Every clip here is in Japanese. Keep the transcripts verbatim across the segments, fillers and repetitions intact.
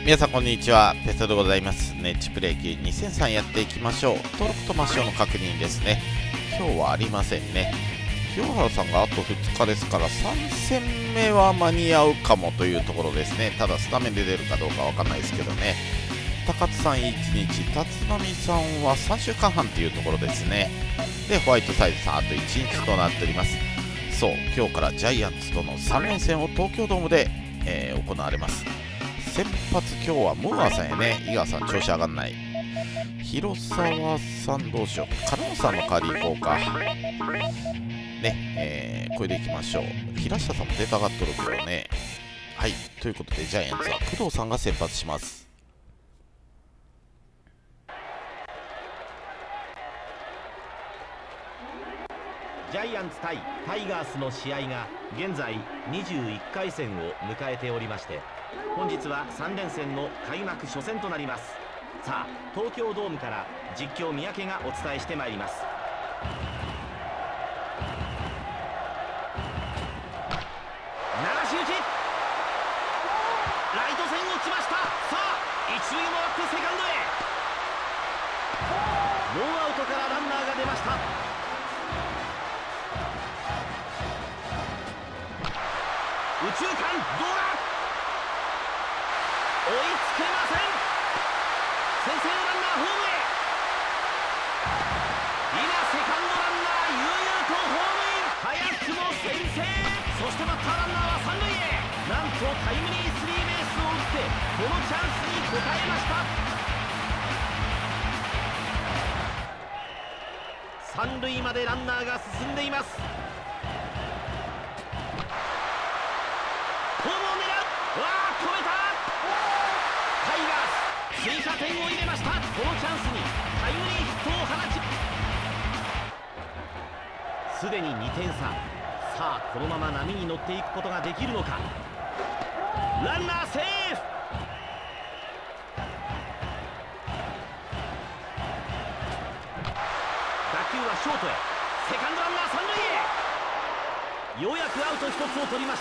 皆さんこんにちは、ペソでございます。ネッチプレイ級にせんさんやっていきましょう。登録と抹消の確認ですね。今日はありませんね。清原さんがあとふつかですからさん戦目は間に合うかもというところですね。ただスタメンで出るかどうかわかんないですけどね。高津さんいちにち、立浪さんはさんしゅうかんはんというところですね。でホワイトサイズさんあといちにちとなっております。そう、今日からジャイアンツとのさん連戦を東京ドームで、えー、行われます。先発今日はムーアさんやね。井川さん調子上がんない。広沢さんどうしよう。金野さんの代わり行こうかね。えー、これでいきましょう。平下さんも出たがっとるけどね。はい、ということでジャイアンツは工藤さんが先発します。 ジャイアンツ対タイガースの試合が現在にじゅういっかい戦を迎えておりまして、本日はさん連戦の開幕初戦となります。さあ、東京ドームから実況三宅がお伝えしてまいります。流し打ち、ライト線落ちました。さあ一塁を回ってセカンドへ。ノーアウトからランナーが出ました。右中間どうだ、追いつけません。先制のランナーホームへ。今セカンドランナー悠々とホームイン。早くも先制。そしてバッターランナーは三塁へ。なんとタイムリースリーベースを打ってこのチャンスに応えました。三塁までランナーが進んでいます。追加点を入れました。このチャンスにタイムリーヒットを放ち、すでににてんさ。さあこのまま波に乗っていくことができるのか。ランナーセーフ。打球はショートへ。セカンドランナー三塁へ。ようやくアウトひとつを取りました。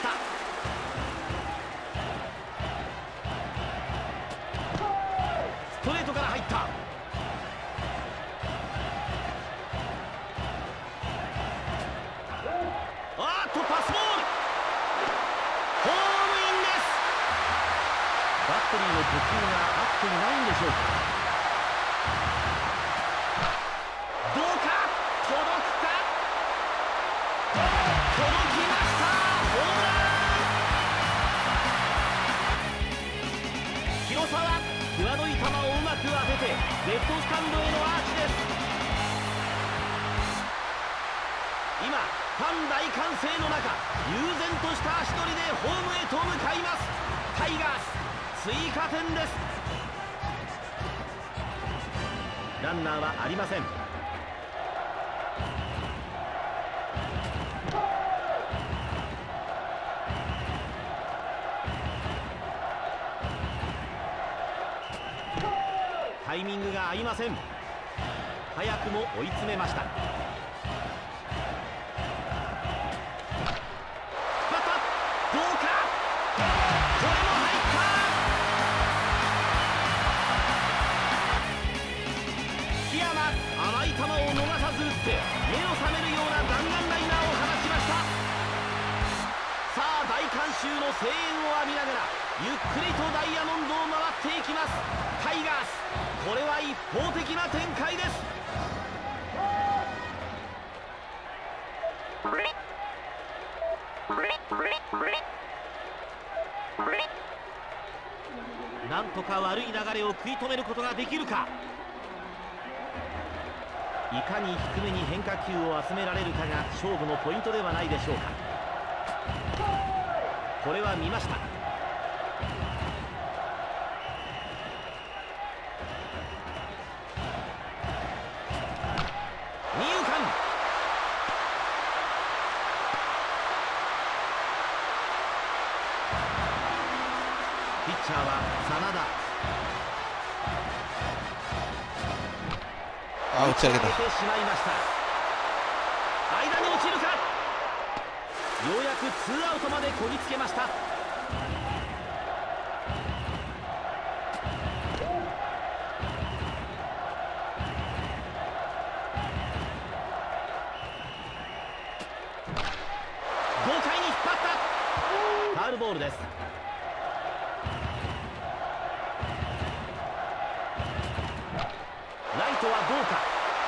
ストレートから入った。あーっとパスボール、ホームインです。バッテリーの呼吸が合っていないんでしょうか。どうか、届くか、届きました。ホームラン。広沢、際どい球をうまく当ててレフトスタンドへのアーチです。今ファン大歓声の中、悠然とした足取りでホームへと向かいます。タイガース追加点です。ランナーはありません。タイミングが合いません。早くも追い詰めました。バッターどうか、これも入った。檜山、甘い球を逃さず打って目を覚めるような弾丸ライナーを放ちました。さあ大観衆の声援を浴びながらゆっくりとダイヤモンドを回っていきます。タイガース、これは一方的な展開です。なんとか悪い流れを食い止めることができるか。いかに低めに変化球を集められるかが勝負のポイントではないでしょうか。これは見ました。ピッチャーは真田。 あ、打ち上げた。 打ち上げてしまいました。間に落ちるか。ようやくツーアウトまでこぎつけました。 ボールです。ライトはどうか。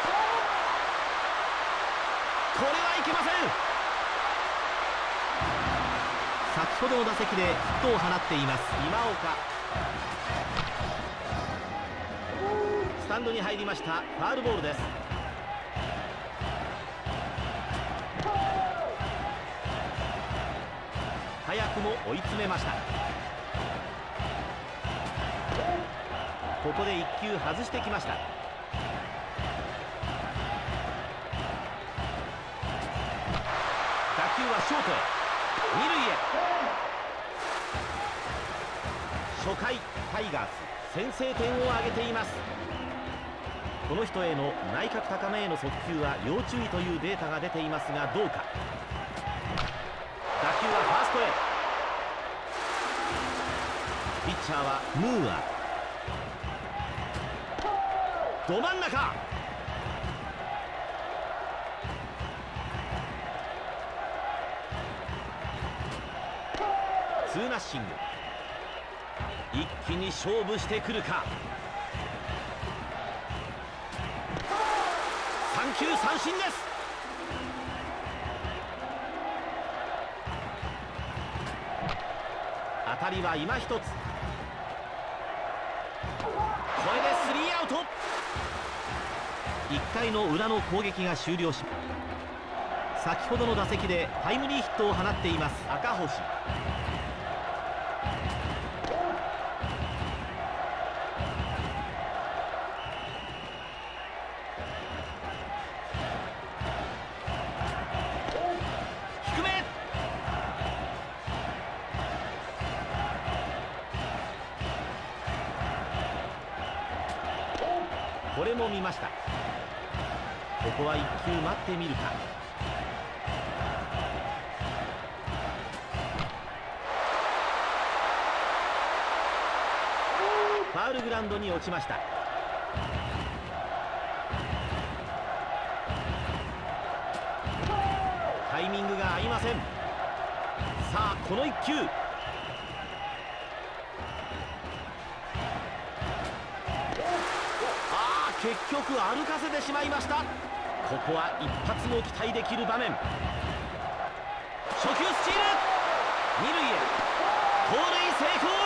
これはいけません。先ほどの打席でヒットを放っています今岡。スタンドに入りました。ファウルボールです。早くも追い詰めました。ここでいっ球外してきました。打球はショートへ、二塁へ。初回タイガース先制点を挙げています。この人への内角高めへの速球は要注意というデータが出ていますがどうか。打球はファーストへ。ピッチャーはムーア。ど真ん中。ツーナッシング。一気に勝負してくるか。三球三振です。当たりは今一つ。これでスリーアウト。いっかいの裏の攻撃が終了し、先ほどの打席でタイムリーヒットを放っています赤星。低め。これも見ました。ここはいっ球待ってみるか。ファウルグラウンドに落ちました。タイミングが合いません。さあこのいっ球。結局歩かせてしまいました。ここは一発も期待できる場面。初球スチール。二塁へ盗塁成功。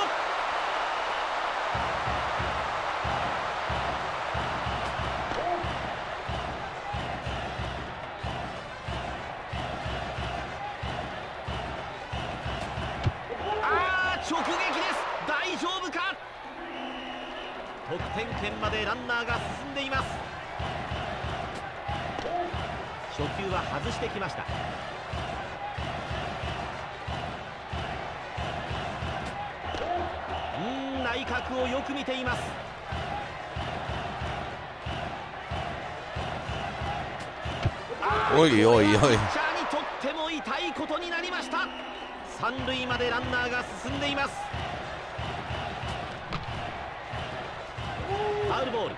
あー直撃です。大丈夫か。得点圏までランナーが進んでいます。初球は外してきました。うーん内角をよく見ています。 おいおいおい、 ピッチャーにとっても痛いことになりました。三塁までランナーが進んでいます。ファウルボール。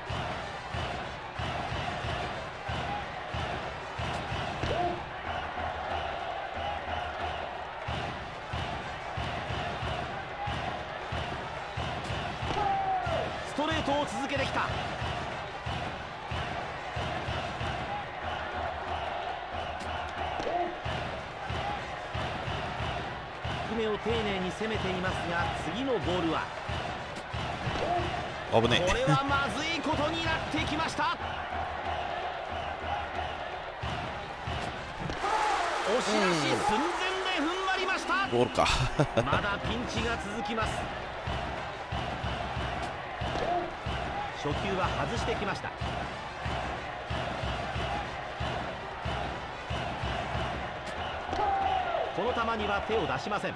ストレートを続けてきた。低めを丁寧に攻めていますが次のボールは危ねえ。 これはまずいことになってきました。押し出し寸前で踏ん張りました。 ボールか。 まだピンチが続きます。初球は外してきました。この球には手を出しません。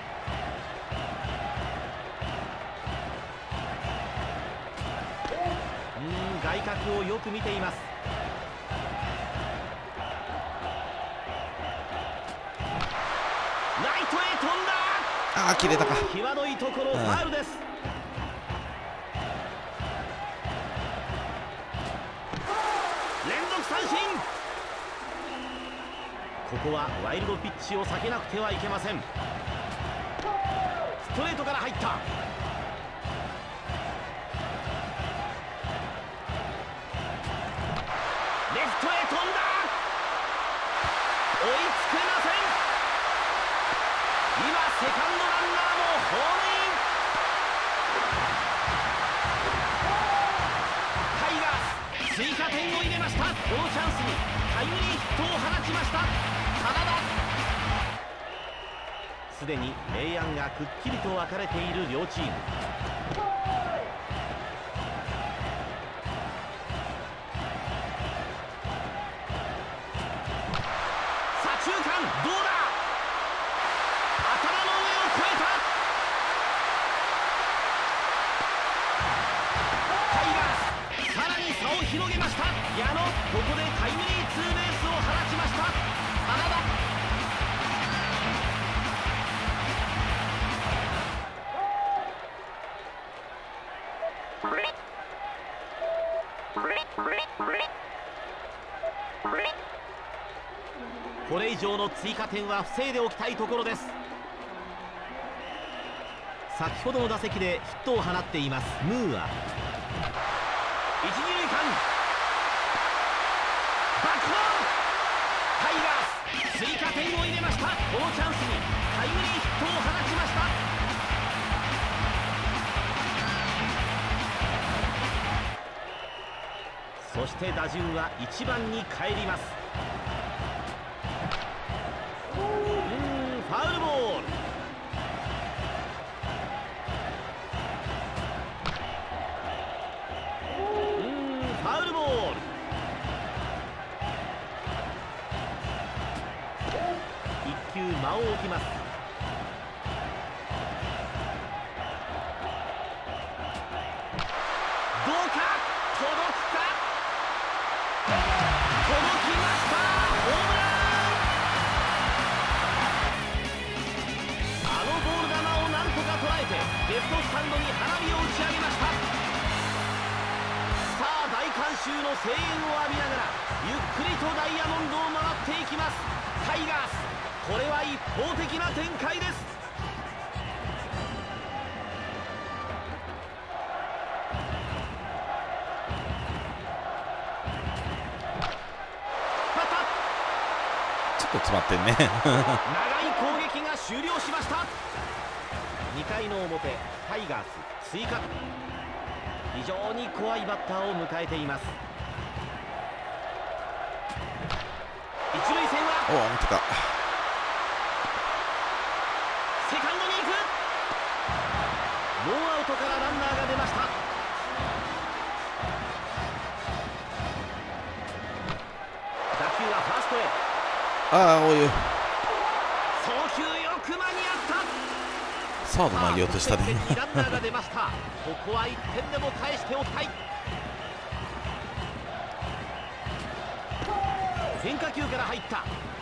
外角をよく見ています。ライトへ飛んだ。 あー切れたか。 際どいところファウルです。連続三振。ここはワイルドピッチを避けなくてはいけません。 トレートから入った。レフトへ飛んだ。追いつけません。今セカンドランナーもホームイン。タイガース追加点を入れました。このチャンスにタイムリーヒットを放ちました真田。すでに明暗がくっきりと分かれている両チーム。左中間どうだ。頭の上を越えた。タイガースさらに差を広げました。矢野ここでタイムリーツーベースを放ちました真田。これ以上の追加点は防いでおきたいところです。先ほどの打席でヒットを放っていますムーア。一、二塁間バックホーム。タイガース追加点を入れました。このチャンスにタイムリーヒットを放ちました。そして打順はいちばんに帰ります。うーんファウルボール。うーんファウルボール。いっ球間を置きます。どうか届くか。届きました。ホームラン。あのボール球をなんとか捉えてレフトスタンドに花火を打ち上げました。さあ大観衆の声援を浴びながらゆっくりとダイヤモンドを回っていきます。タイガースこれは一方的な展開です。 詰まってんね長い攻撃が終了しました。にかいの表タイガース追加。非常に怖いバッターを迎えています。一塁線はおお見てた。 セカンドに行く。ノーアウトからランナーが出ました。打球はファーストへ。 ああおいおい送球よく間に合った。 サード投げようとしたねランナーが出ました。ここはいってんでも返しておきたい。変化球から入った。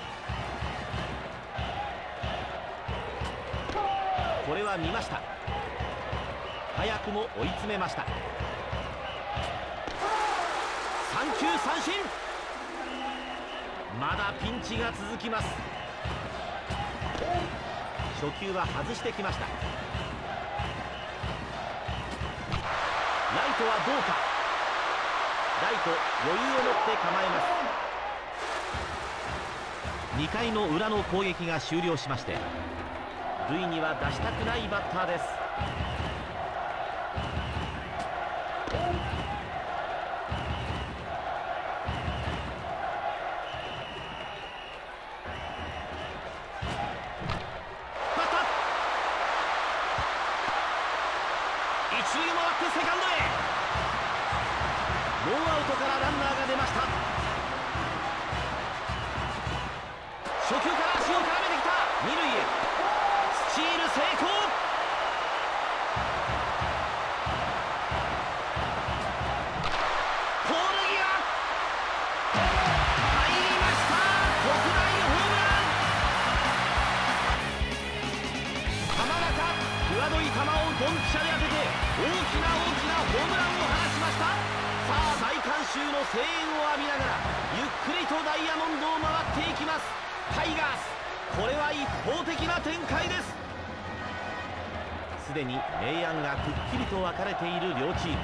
これは見ました。早くも追い詰めました。三球三振。まだピンチが続きます。初球は外してきました。ライトはどうか。ライト余裕を持って構えます。にかいの裏の攻撃が終了しまして、塁には出したくないバッターです。一塁回ってセカンドへ。ノーアウトからランナーが出ました。初球から足を絡めてきた。二塁へスチール成功。ポール際入りました。特大ホームラン。浜中際どい球をドンピシャで当てて大きな大きなホームランを放ちました。さあ大観衆の声援を浴びながらゆっくりとダイヤモンドを回っていきます。タイガースこれは一方的な展開です。 すでに明暗がくっきりと分かれている両チーム。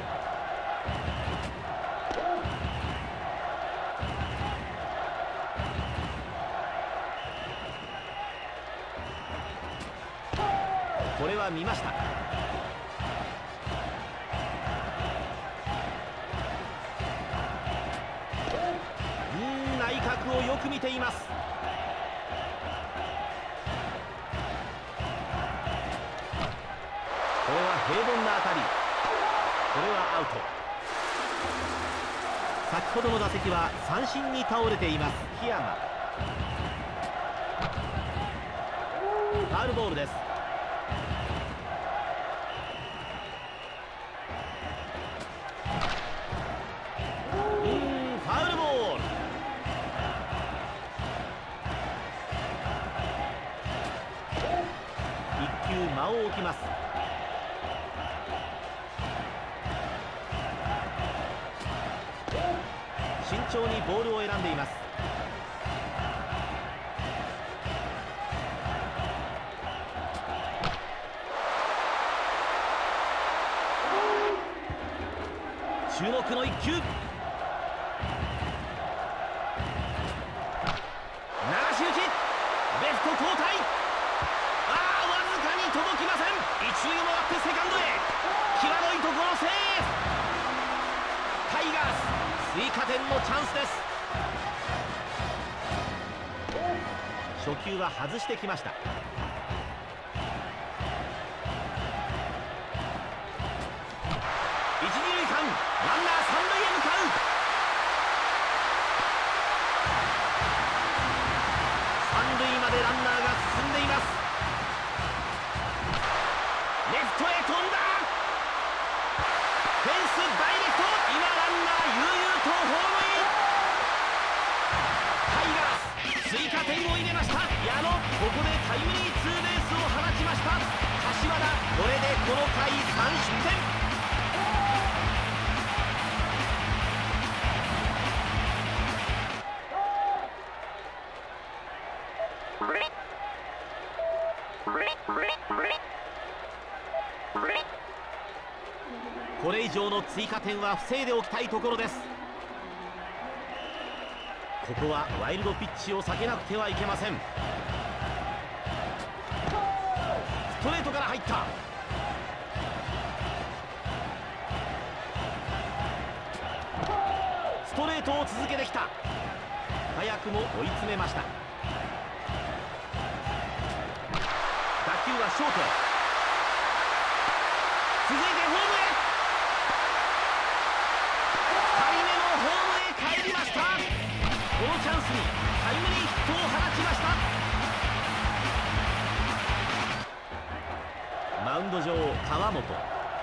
これは見ました。うーん、内角をよく見ています。これは平凡な当たり。これはアウト。先ほどの打席は三振に倒れています檜山。ファウルボールです。うーん、ファウルボール。一球間を置きます。慎重にボールを選んでいます。注目の一球。流し打ち。レフト交代。ああ、わずかに届きません。一塁を回ってセカンドへ。際どいところセーフ。タイガース追加点のチャンスです。初球は外してきました。一二塁間、ランナー三塁へ向かう。三塁までランナーが進んでいます。レフトへ飛んだ。フェンスダイレクト。今ランナー悠々とホームイン。タイガース追加点を入れました。矢野、ここでタイムリーツーベースを放ちました。柏田、これでこの回さん失点。これ以上の追加点は防いでおきたいところです。ここはワイルドピッチを避けなくてはいけません。ストレートから入った。ストレートを続けてきた。早くも追い詰めました。打球はショートへ。続いてホームへ。ふたりめのホームへ帰りました。このチャンスにタイムリーヒットを放ちました。マウンド上川本。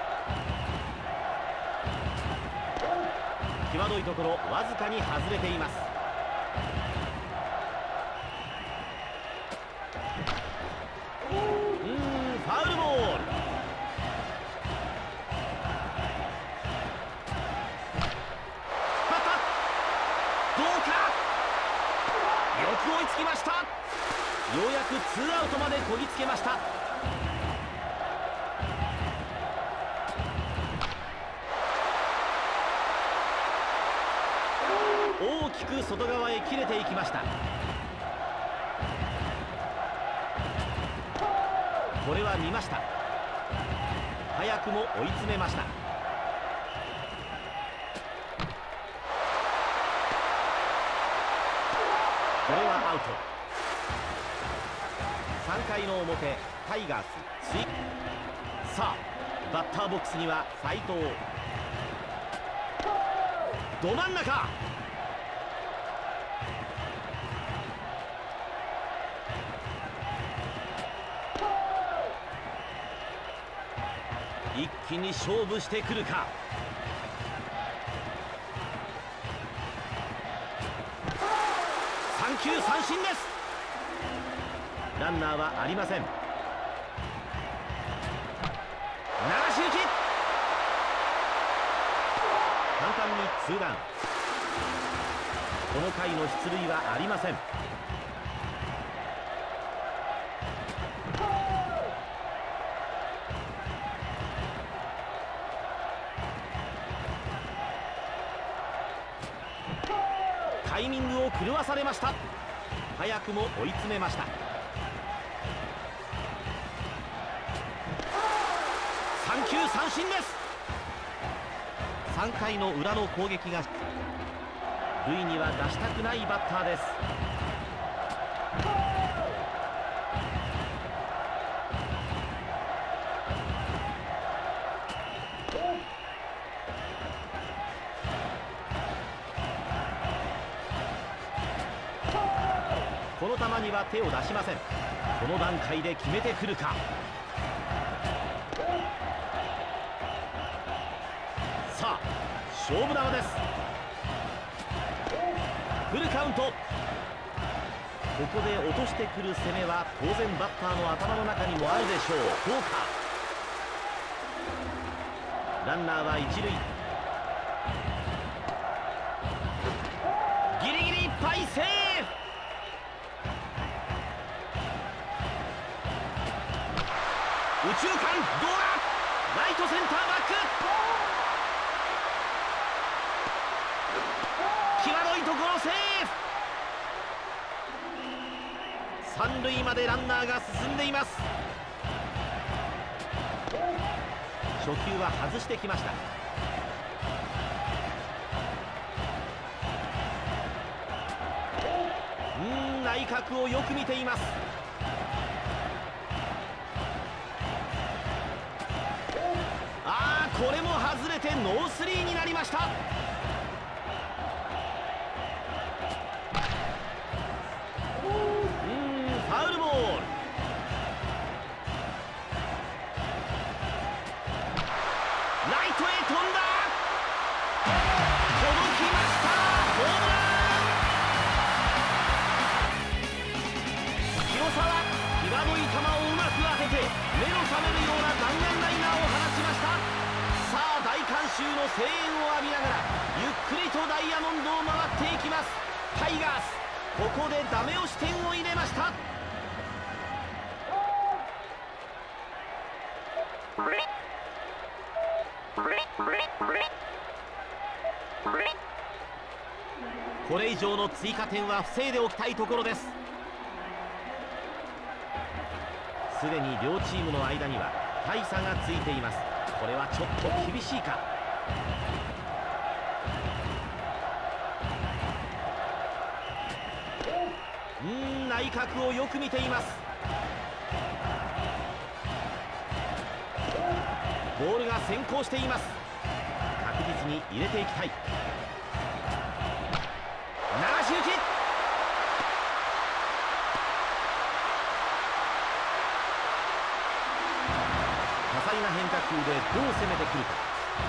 際どいところわずかに外れています。うーん、ファウルボール。どうか。よく追いつきました。ようやくツーアウトまでこぎつけました。大きく外側へ切れていきました。これは見ました。早くも追い詰めました。これはアウト。さんかいの表、タイガース追。さあバッターボックスには斉藤。ど真ん中。一気に勝負してくるか。三球三振です。ランナーはありません。流し打ち。簡単にツーラン。この回の出塁はありません。 タイミングを狂わされました。早くも追い詰めました。三球三振です。さんかいの裏の攻撃が塁には出したくないバッターです。この球には手を出しません。この段階で決めてくるか。さあ勝負球です。フルカウント。ここで落としてくる攻めは当然バッターの頭の中にもあるでしょう。どうか。ランナーは一塁。ギリギリいっぱいセーフ。右中間どうだ。ライトセンターバック。際どいところセーフ。三塁までランナーが進んでいます。初球は外してきました。うーん内角をよく見ています。あーこれも外れてノースリーになりました。ファウルボール。ライトへ飛んだ。届きました。ホームラン。広沢、際どい球をうまく当てて目の覚めるような弾丸ライナーを放ちました。さあ大観衆の声援を浴びながらゆっくりとダイヤモンドを回っていきます。タイガース、ここでダメ押し点を入れました。これ以上の追加点は防いでおきたいところです。すでに両チームの間には大差がついています。これはちょっと厳しいか。うーん内角をよく見ています。ボールが先行しています。確実に入れていきたい。流し打ち。多彩な変化球でどう攻めてくるか。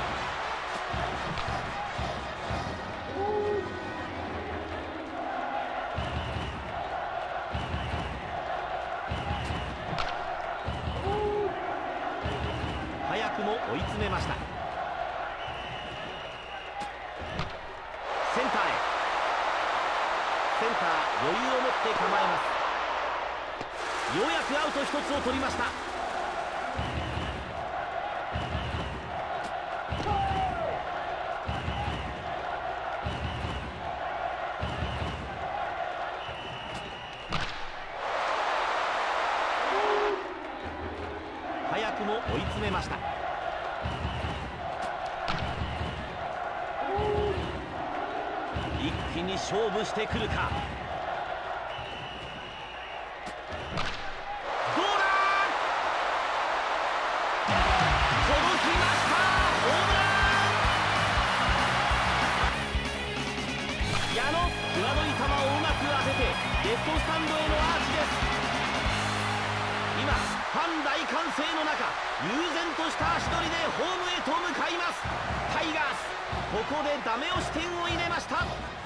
早くも追い詰めました。センターへ。センター余裕を持って構えます。ようやくアウトひとつを取りました。早くも追い詰めました。一気に勝負してくるか。どうだ。届きました。ホームラン。矢野、際どい球をうまく当ててレフトスタンドへのアーチです。今ファン大歓声の中、悠然とした足取りでホームへと向かいます。タイガース、ここでダメ押し点を入れました。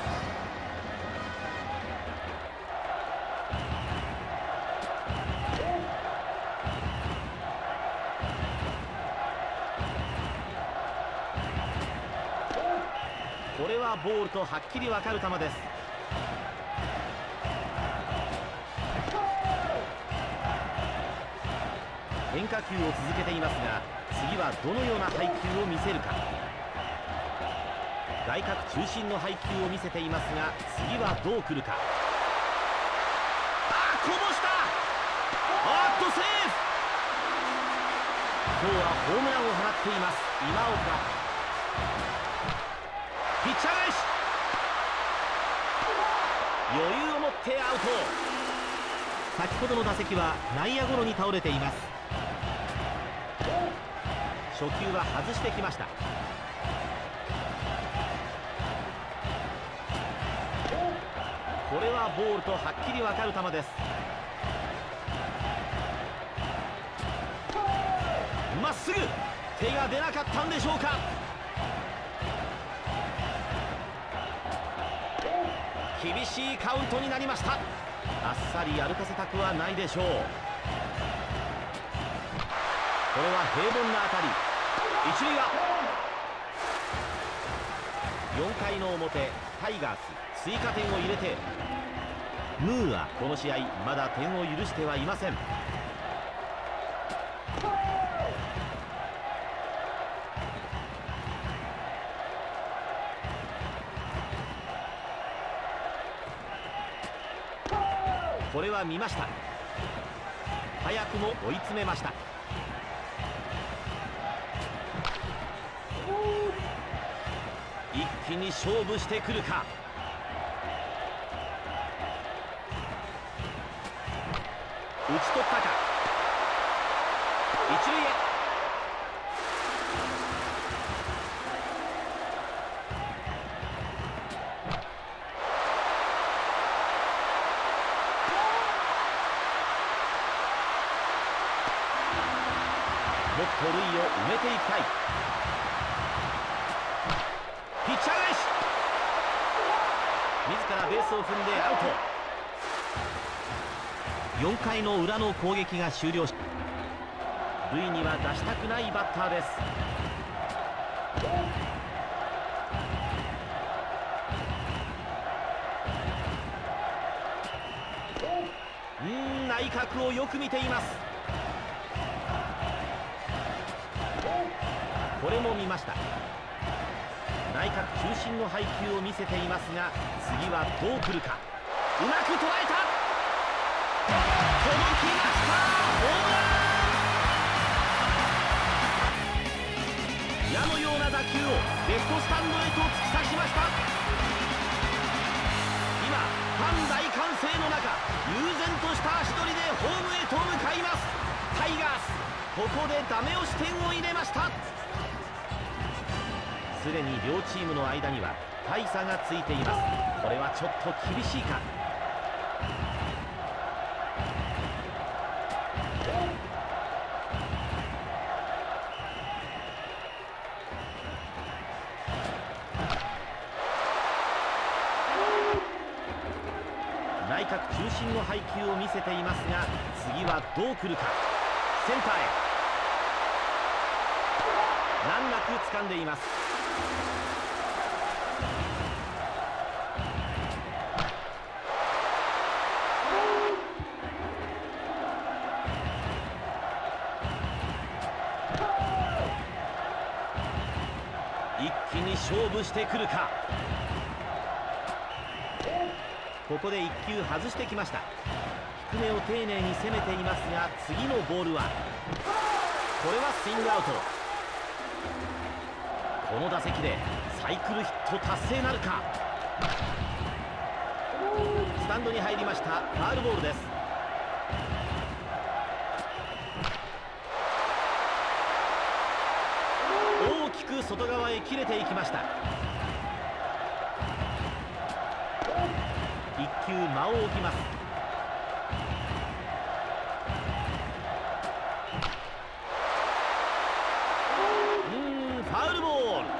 これはボールとはっきり分かる球です。変化球を続けていますが、次はどのような配球を見せるか。 外角中心の配球を見せていますが、次はどう来るか。あー、こぼした。あーっとセーフ。今日はホームランを放っています今岡。ピッチャー返し、余裕を持ってアウト。先ほどの打席は内野ゴロに倒れています。初球は外してきました。これはボールとはっきり分かる球です。まっすぐ、手が出なかったんでしょうか。厳しいカウントになりました。あっさり歩かせたくはないでしょう。これは平凡な当たり。一塁はよんかいの表、タイガース追加点を入れて、ムーアこの試合まだ点を許してはいません。これは見ました。早くも追い詰めました。一気に勝負してくるか。打ち取ったか。一塁へ。もっと塁を埋めていきたい。ピッチャー返し、自らベースを踏んでアウト。よんかいの裏の攻撃が終了し、塁には出したくないバッターです。うーん、内角をよく見ています。これも見ました。内角中心の配球を見せていますが、次はどう来るか。うまく捉えた。届きました。ホームラン。矢のような打球をレフトスタンドへと突き刺しました。今ファン大歓声の中、悠然とした足取りでホームへと向かいます。タイガース、ここでダメ押し点を入れました。すでに両チームの間には大差がついています。これはちょっと厳しいか。内角中心の配球を見せていますが、次はどう来るか。センターへ。難なく掴んでいます。一気に勝負してくるか。ここでいっきゅう外してきました。低めを丁寧に攻めていますが、次のボールはこれはスイングアウト。この打席でサイクルヒット達成なるか。スタンドに入りました。ファウルボールです。大きく外側へ切れていきました。いっきゅう間を置きます。うーん、ファウルボール。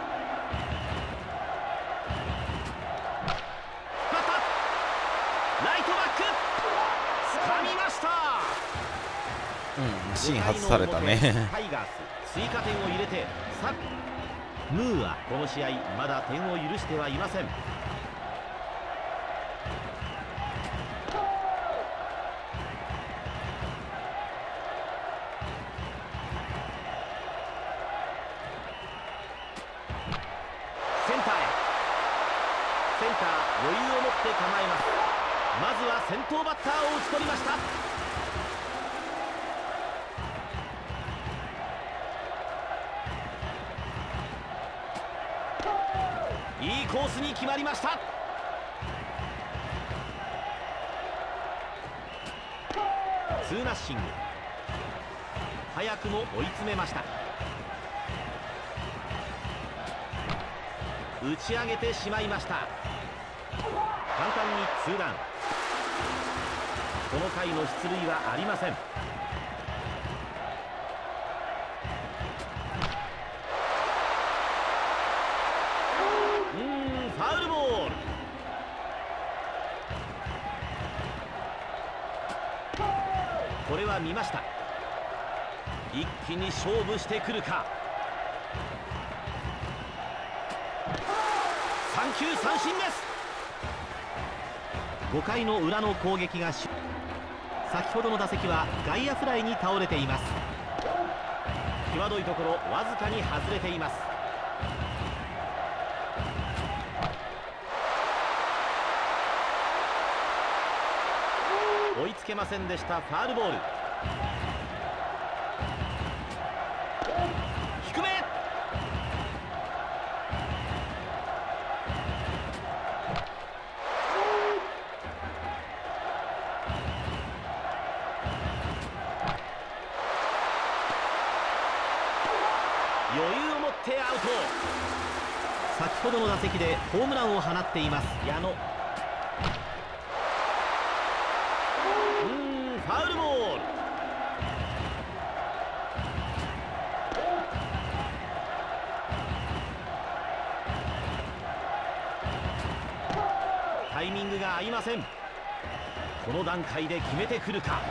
ライトバック、掴みました。 うん、芯外されたね。 タイガース追加点を入れて、さムーアこの試合まだ点を許してはいません。センターへ。 ンター余裕を持って構えます。まずは先頭バッターを打ち取りました。いいコースに決まりました。ツーナッシング。早くも追い詰めました。打ち上げてしまいました。簡単にツーダウン。この回の出塁はありません。うーん、ファウルボール。これは見ました。一気に勝負してくるか。三球三振です。ごかいの裏の攻撃がし、先ほどの打席は外野フライに倒れています。際どいところわずかに外れています。追いつけませんでした。ファウルボール。低め。余裕を持ってアウト。先ほどの打席でホームランを放っています矢野。ファウルボール。タイミングが合いません。この段階で決めてくるか。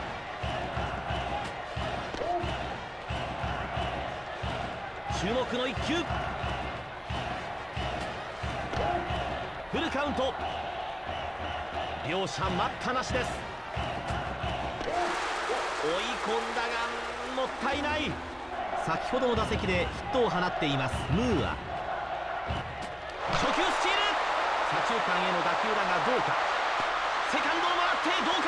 注目のいっ球。フルカウント。両者待ったなしです。追い込んだがもったいない。先ほどの打席でヒットを放っていますムーア。初球スチール。左中間への打球だがどうか。セカンドを回ってどうか。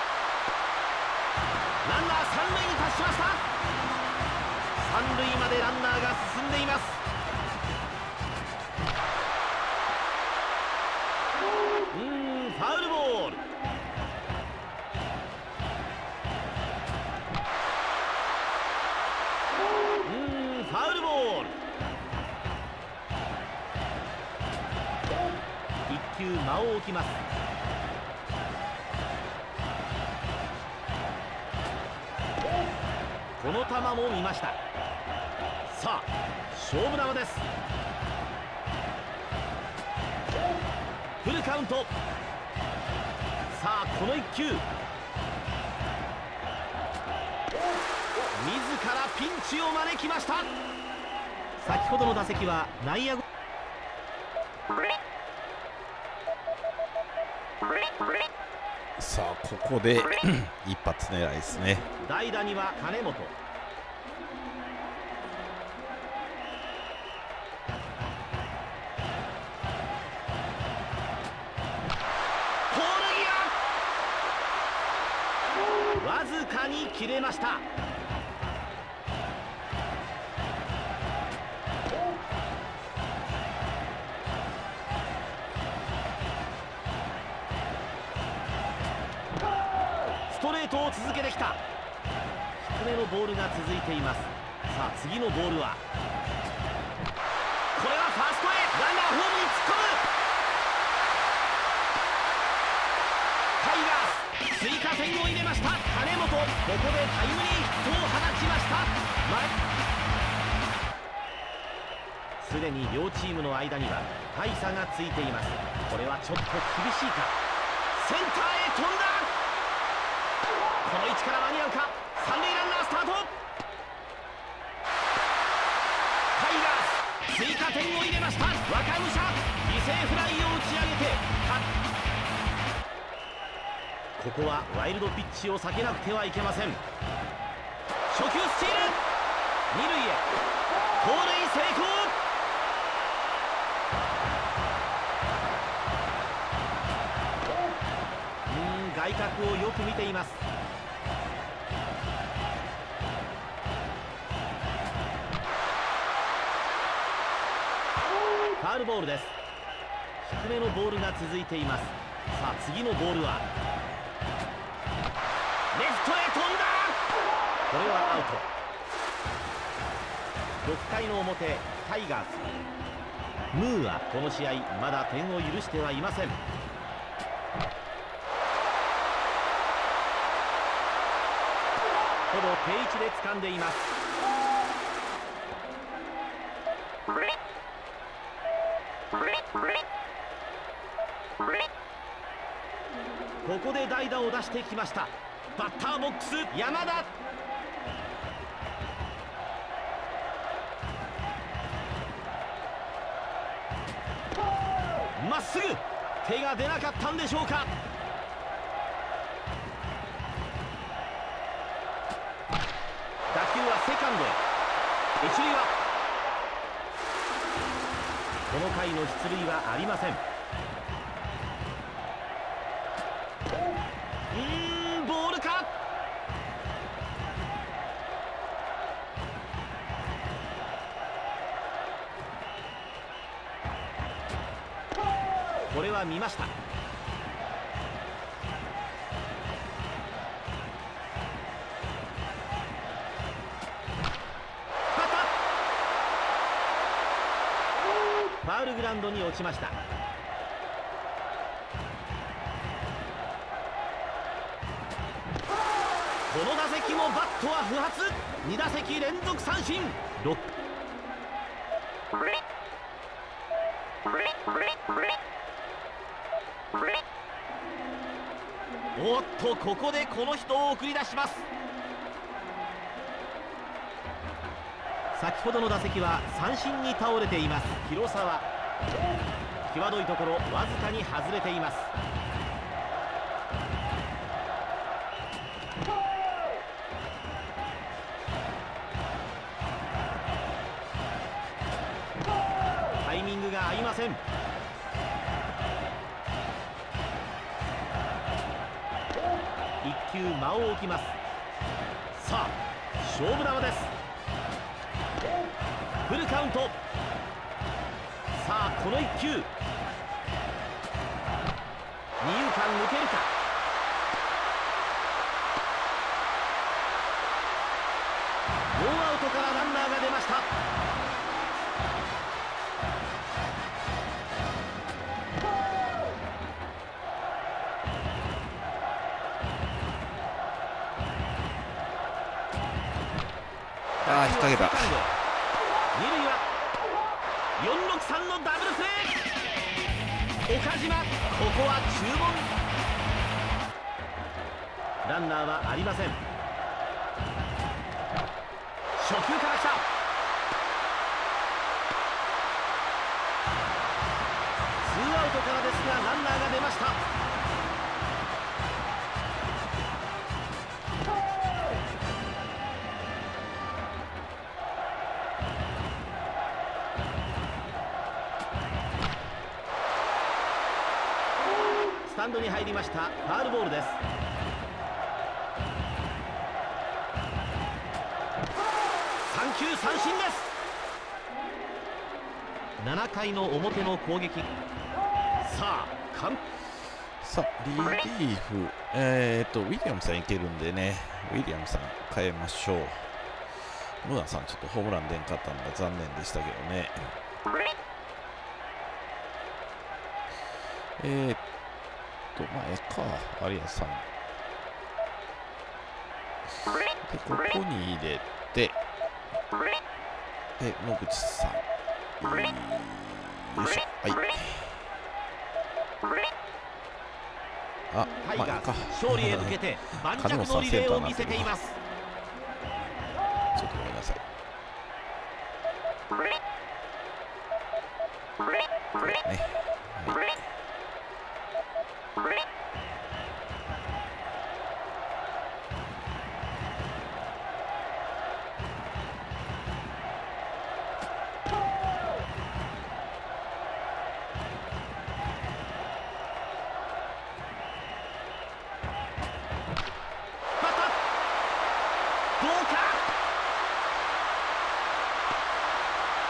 ランナー三塁に達しました。三塁までランナーが進んでいます。うーん、ファウルボール。ファウルボール。一球間を置きます。この球も見ました。さあ勝負球です。フルカウント。さあこのいっ球。自らピンチを招きました。先ほどの打席は内野ゴさあここで一発狙いですね。 代打には金本。ポール際。わずかに切れました。ストレートを続けてきた。低めのボールが続いています。さあ次のボールはこれはファーストへ。ランナーホームに突っ込む。タイガース追加点を入れました。金本、ここでタイムリーヒットを放ちました。すでに両チームの間には大差がついています。これはちょっと厳しいか。センターへ飛んだ。この位置から間に合うか。三塁ランナースタート。タイガース追加点を入れました。若武者犠牲フライを打ち上げて、ここはワイルドピッチを避けなくてはいけません。初球スチール。二塁へ盗塁成功。 角をよく見ています。ファウルボールです。低めのボールが続いています。さあ次のボールはレフトへ飛んだ。これはアウト。ろっかいの表、タイガースムーはこの試合まだ点を許してはいません。ほぼ定位置で掴んでいます。ここで代打を出してきました。バッターボックス山田。まっすぐ手が出なかったんでしょうか。打球はセカンドへ。一塁はこの回の出塁はありません。うーんボールか。これは見ました。ファウルグラウンドに落ちました。この打席もバットは不発。に打席連続三振。おっとここでこの人を送り出します。先ほどの打席は三振に倒れています。広沢、際どいところわずかに外れています。タイミングが合いません。一球間を置きます。さあ勝負球です。フルカウント。さあこのいっきゅう、二遊間抜けるか。ノーアウトからランナーが出ました。 ああ引っ掛けた。 二塁はよんろくさんのダブルプレー。岡島、ここは注文。ランナーはありません。初球から来た。ツーアウトからですがランナーが出ました。スタンドに入りました。ファウルボールです。三球三振です。ななかいの表の攻撃。さあかんさあリリーフ、えー、っとウィリアムさんいけるんでね、ウィリアムさん変えましょう。ムーアさんちょっとホームラン出んかったのが残念でしたけどね。えー、っとまあええか、有安さんでここに入れて、で野口さん、よいしょ、はい。あ、 タイガース、 まあいいか。 勝利へ向けて盤石のリレーを見せています。 ちょっとごめんなさい。ね、はい。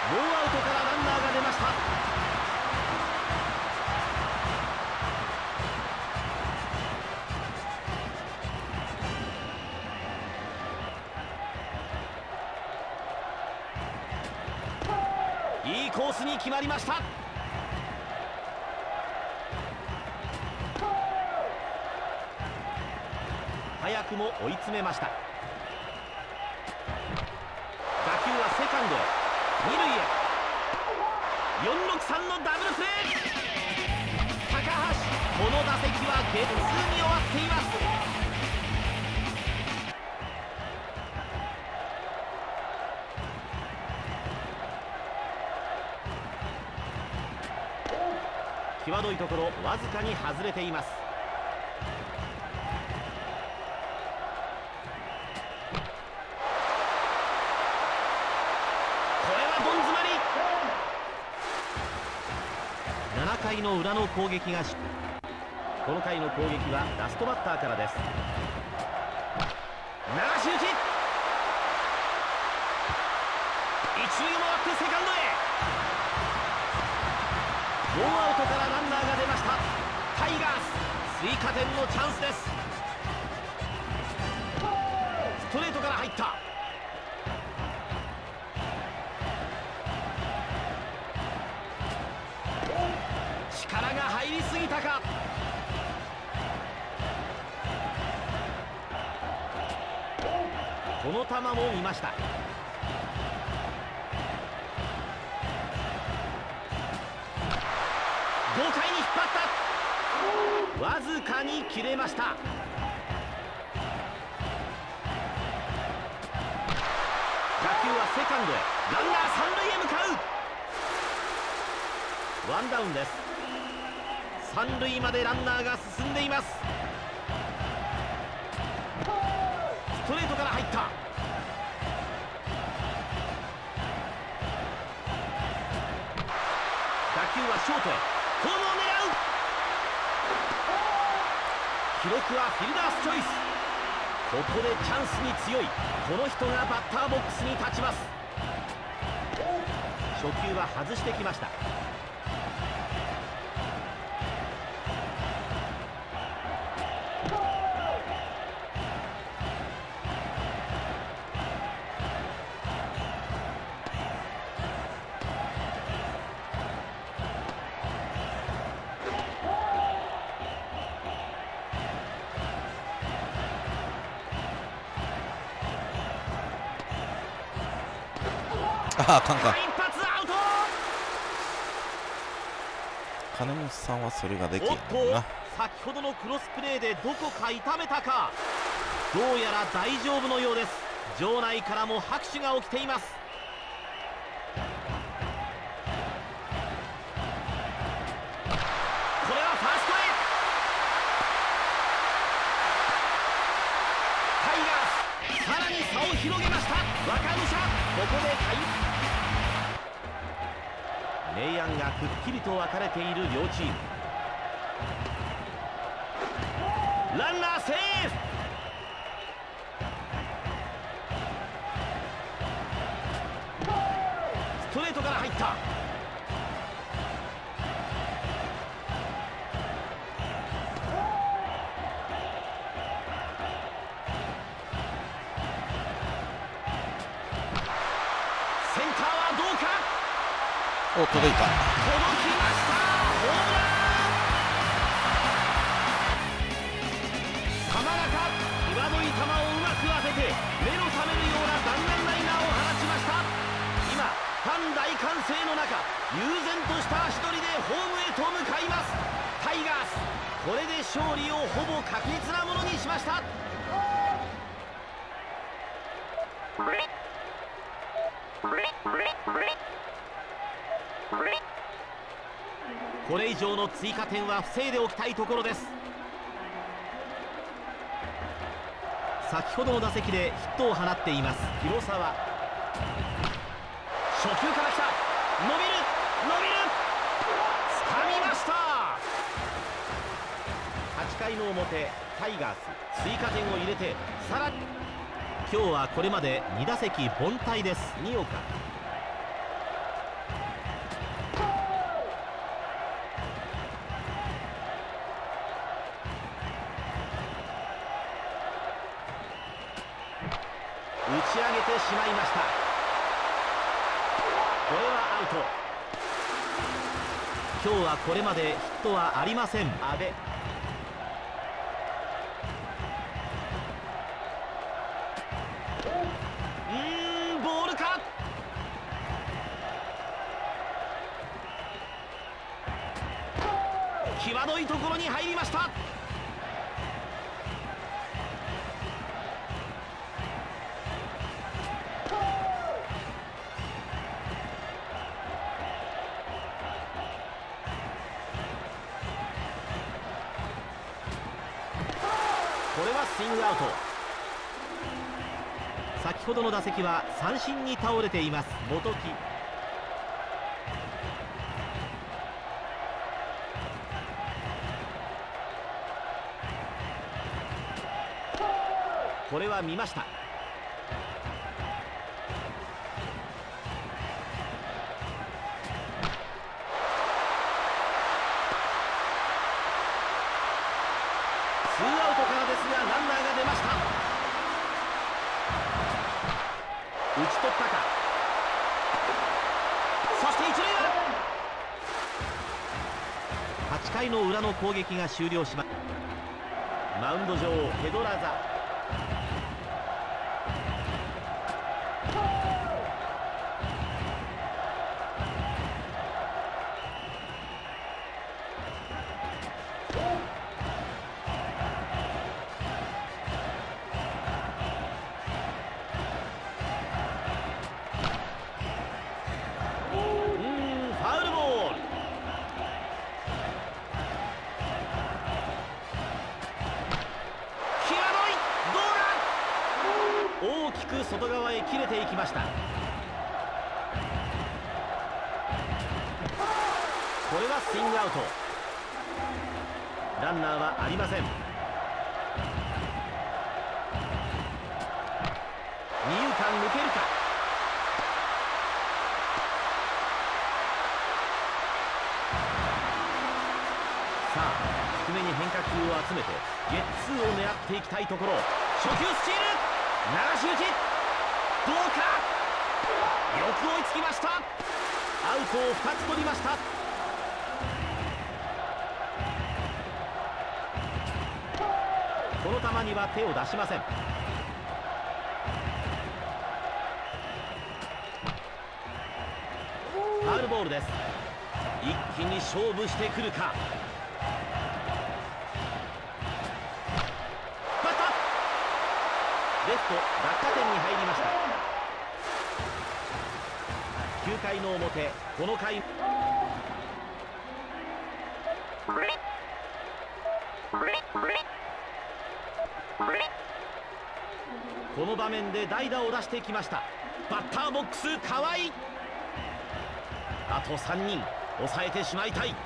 ノーアウトからランナーが出ました。いいコースに決まりました。早くも追い詰めました。打球はセカンドへ、二塁へ。よんろくさんのダブルプレー。高橋、この打席はゲッツーに終わっています。際どいところ、わずかに外れています。ななかいの裏の攻撃がし、この回の攻撃はラストバッターからです。流し打ち、一塁を回ってセカンドへ。ノーアウトからランナーが出ました。タイガース追加点のチャンスです。ストレートから入った。力が入りすぎたか。この球も見ました。豪快に引っ張った。わずかに切れました。打球はセカンドへ、ランナー三塁へ向かう。ワンダウンです。三塁までランナーが進んでいます。ストレートから入った。打球はショートへ、ホームを狙う。記録はフィルダースチョイス。ここでチャンスに強いこの人がバッターボックスに立ちます。初球は外してきました。 ああ、カンカン。 一発アウト。 金本さんはそれができおっると、 な。 先ほどのクロスプレーでどこか痛めたか。どうやら大丈夫のようです。場内からも拍手が起きています。これはファーストへ。タイガースさらに差を広げました。若武者、ここでタイ明暗がくっきりと分かれている両チーム。ランナーセーフ。ストレートから入った。センターはどうか。 お、届いた。 届きました。ホームラン。浜中、際どい球をうまく当てて目の覚めるような弾丸ライナーを放ちました。今ファン大歓声の中、悠然とした足取りでホームへと向かいます。タイガース、これで勝利をほぼ確実なものにしました。これ以上の追加点は防いでおきたいところです。先ほどの打席でヒットを放っています広沢。初球から来た。伸びる伸びる、掴みました。はちかいの表、タイガース追加点を入れて、さらに今日はこれまでに打席凡退です。新岡、 てしまいました。これはアウト。今日はこれまでヒットはありません。阿部、うーんボールか。際どいところに入りました。これはスイングアウト。先ほどの打席は三振に倒れています本木。これは見ました。ツーアウトからですがランナーが出ました。打ち取ったか。そして一塁ははちかいの裏の攻撃が終了しました。マウンド上ペドラザ。大きく外側へ切れていきました。これはスイングアウト。ランナーはありません。二遊間抜けるか。さあ低めに変化球を集めてゲッツーを狙っていきたいところ。初球スチール、流し打ち、どうか。よく追いつきました。アウトをふたつ取りました。この球には手を出しません。ファウルボールです。一気に勝負してくるか。レフト落下点に入りました。きゅうかいの表、この回この場面で代打を出してきました。バッターボックス河合。あとさんにん抑えてしまいたい。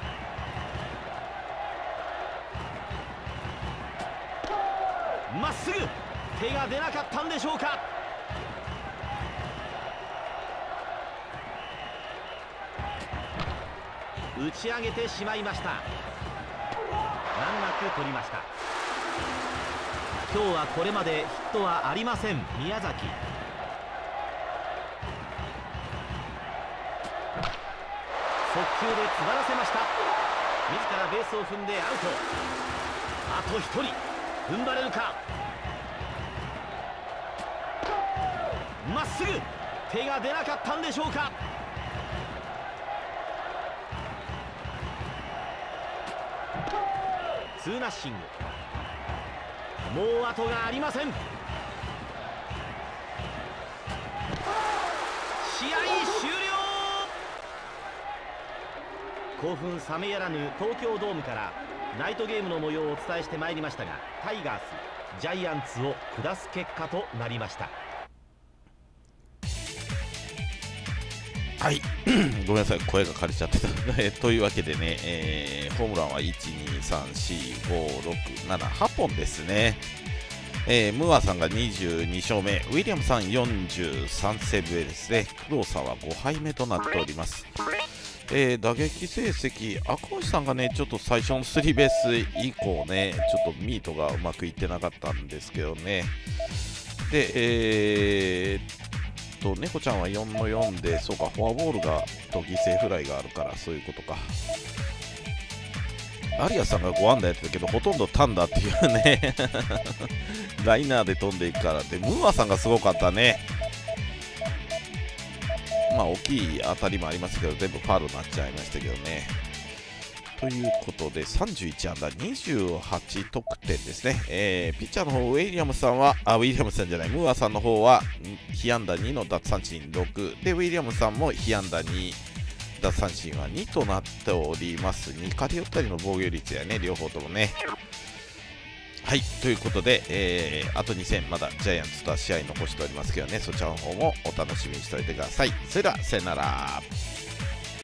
まっすぐ手が出なかったんでしょうか。打ち上げてしまいました。難なく取りました。今日はこれまでヒットはありません宮崎。速球で詰まらせました。自らベースを踏んでアウト。あとひとり踏ん張れるか。まっすぐ手が出なかったんでしょうか。ツーナッシング。もう後がありません。試合終了。興奮冷めやらぬ東京ドームからナイトゲームの模様をお伝えしてまいりましたが、タイガースジャイアンツを下す結果となりました。 はいごめんなさい、声が枯れちゃってたというわけでね、えー、ホームランはいち、に、さん、よん、ご、ろく、なな、はっぽんですね。えー、ムーアさんがにじゅうにしょうめ、ウィリアムさんよんじゅうさんセーブ目ですね。工藤さんはごはいめとなっております。えー、打撃成績、赤星さんがねちょっと最初のスリーベース以降ねちょっとミートがうまくいってなかったんですけどね。で、えーと猫ちゃんはよんのよんで、そうか、フォアボールがと犠牲フライがあるから、そういうことか。アリアさんがご安打やってたけど、ほとんど単打っていうねライナーで飛んでいくからで、ムーアさんがすごかったね。まあ大きい当たりもありますけど、全部ファウルになっちゃいましたけどね。ということで、さんじゅういち安打にじゅうはち得点ですね。えー、ピッチャーの方、ウィリアムさんは、あ、ウィリアムさんじゃない、ムーアさんの方は、被安打にの奪三振ろく。で、ウィリアムさんも被安打に、奪三振はにとなっております。にかりよったりの防御率やね、両方ともね。はい、ということで、えー、あとに戦、まだジャイアンツとは試合残しておりますけどね、そちらの方もお楽しみにしておいてください。それでは、さよなら。